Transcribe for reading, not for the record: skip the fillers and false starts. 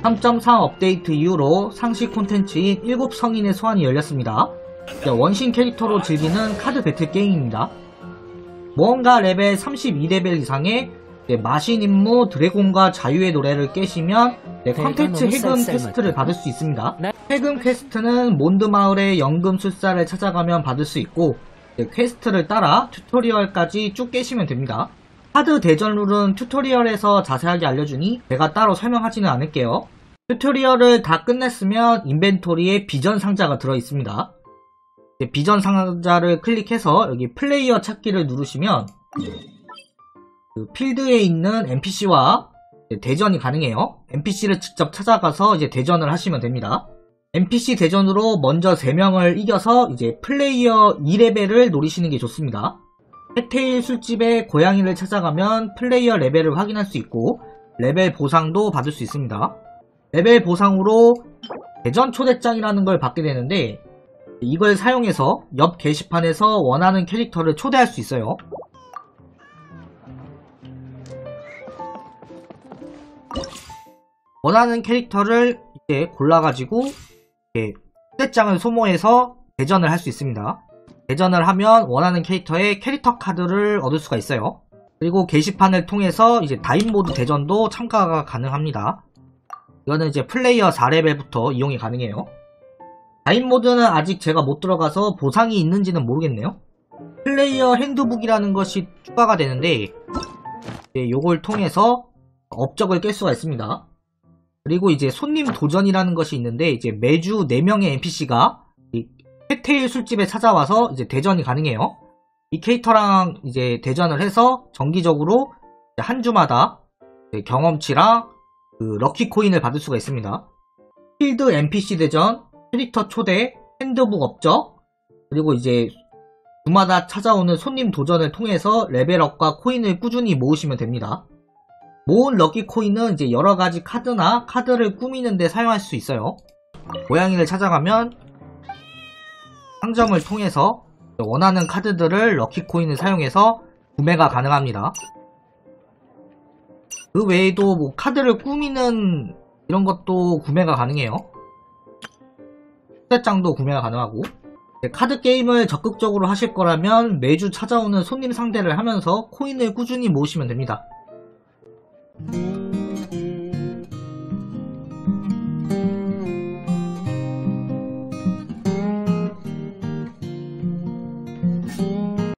3.4 업데이트 이후로 상시 콘텐츠인 7성인의 소환이 열렸습니다. 원신 캐릭터로 즐기는 카드 배틀 게임입니다. 모험가 레벨 32레벨 이상의 마신 임무 드래곤과 자유의 노래를 깨시면 컨텐츠 해금 퀘스트를 받을 수 있습니다. 해금 퀘스트는 몬드 마을의 연금술사를 찾아가면 받을 수 있고, 퀘스트를 따라 튜토리얼까지 쭉 깨시면 됩니다. 카드 대전 룰은 튜토리얼에서 자세하게 알려주니 제가 따로 설명하지는 않을게요. 튜토리얼을 다 끝냈으면 인벤토리에 비전 상자가 들어있습니다. 비전 상자를 클릭해서 여기 플레이어 찾기를 누르시면 그 필드에 있는 NPC와 대전이 가능해요. NPC를 직접 찾아가서 이제 대전을 하시면 됩니다. NPC 대전으로 먼저 3명을 이겨서 이제 플레이어 2레벨을 노리시는 게 좋습니다. 해테일 술집에 고양이를 찾아가면 플레이어 레벨을 확인할 수 있고 레벨 보상도 받을 수 있습니다. 레벨 보상으로 대전 초대장이라는 걸 받게 되는데, 이걸 사용해서 옆 게시판에서 원하는 캐릭터를 초대할 수 있어요. 원하는 캐릭터를 이제 골라가지고 초대장을 소모해서 대전을 할 수 있습니다. 대전을 하면 원하는 캐릭터의 캐릭터 카드를 얻을 수가 있어요. 그리고 게시판을 통해서 이제 다인 모드 대전도 참가가 가능합니다. 이거는 이제 플레이어 4레벨부터 이용이 가능해요. 다인 모드는 아직 제가 못 들어가서 보상이 있는지는 모르겠네요. 플레이어 핸드북이라는 것이 추가가 되는데, 요걸 통해서 업적을 깰 수가 있습니다. 그리고 이제 손님 도전이라는 것이 있는데, 이제 매주 4명의 NPC가 해테일 술집에 찾아와서 이제 대전이 가능해요. 이 캐릭터랑 이제 대전을 해서 정기적으로 한 주마다 경험치랑 그 럭키 코인을 받을 수가 있습니다. 필드 NPC 대전, 캐릭터 초대, 핸드북 업적, 그리고 이제 주마다 찾아오는 손님 도전을 통해서 레벨업과 코인을 꾸준히 모으시면 됩니다. 모은 럭키 코인은 이제 여러가지 카드나 카드를 꾸미는 데 사용할 수 있어요. 고양이를 찾아가면 상점을 통해서 원하는 카드들을 럭키 코인을 사용해서 구매가 가능합니다. 그 외에도 뭐 카드를 꾸미는 이런 것도 구매가 가능해요. 초대장도 구매가 가능하고, 카드 게임을 적극적으로 하실 거라면 매주 찾아오는 손님 상대를 하면서 코인을 꾸준히 모으시면 됩니다.